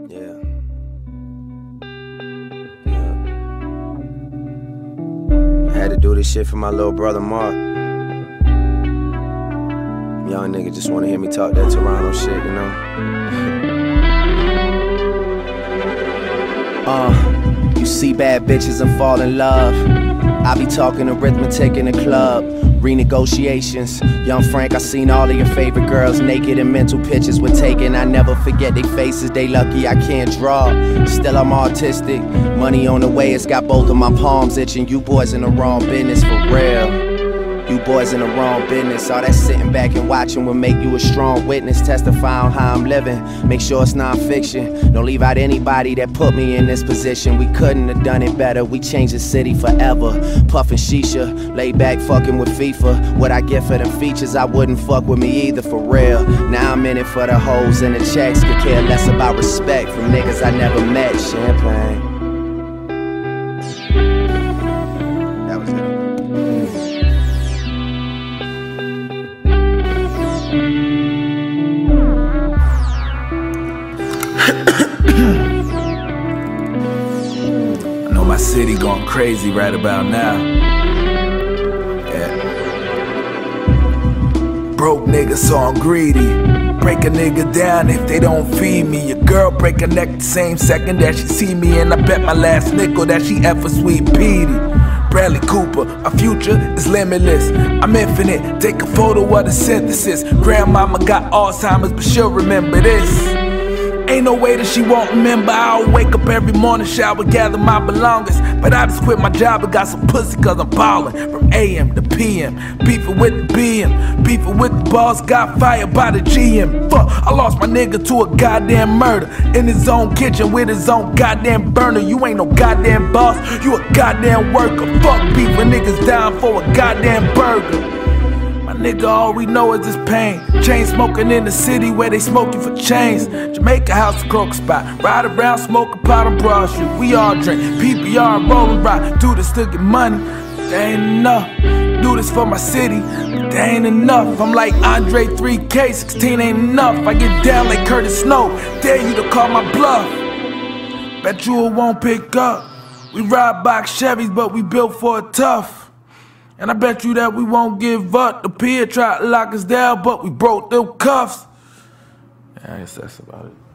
Yeah. I had to do this shit for my little brother Mark. Young nigga just wanna hear me talk that Toronto shit, you know? You see bad bitches and fall in love. I be talking arithmetic in the club. Renegotiations. Young Frank, I seen all of your favorite girls naked and mental pictures were taken. I never forget they faces, they lucky I can't draw. Still I'm autistic. Money on the way, it's got both of my palms itching. You boys in the wrong business for real. You boys in the wrong business. All that sitting back and watching will make you a strong witness. Testify on how I'm living. Make sure it's non-fiction. Don't leave out anybody that put me in this position. We couldn't have done it better. We changed the city forever. Puffin' shisha, laid back fucking with FIFA. What I get for them features, I wouldn't fuck with me either, for real. Now I'm in it for the hoes and the checks. Could care less about respect from niggas I never met. Champagne. That was it. I know my city going crazy right about now. Yeah. Broke niggas, so I'm greedy. Break a nigga down if they don't feed me. Your girl break her neck the same second that she see me, and I bet my last nickel that she ever sweet Petey. Bradley Cooper, our future is limitless. I'm infinite, take a photo of the synthesis. Grandmama got Alzheimer's, but she'll remember this. Ain't no way that she won't remember. I'll wake up every morning, shower, gather my belongings. But I just quit my job and got some pussy cause I'm ballin'. From AM to PM, beefing with the BM, beefing with the boss, got fired by the GM. Fuck, I lost my nigga to a goddamn murder. In his own kitchen with his own goddamn burner. You ain't no goddamn boss, you a goddamn worker. Fuck beefing niggas down for a goddamn burger. My nigga, all we know is this pain. Chain smoking in the city where they smoking for chains. Jamaica house, a croak spot. Ride around, smoke a pot on Broad Street. We all drink, PPR and rollin' rock. Do this to get money, but that ain't enough. Do this for my city, but that ain't enough. I'm like Andre 3K, 16 ain't enough. I get down like Curtis Snow, dare you to call my bluff. Bet you it won't pick up. We ride box Chevys, but we built for it tough. And I bet you that we won't give up. The pier tried to lock us down, but we broke them cuffs. Yeah, I guess that's about it.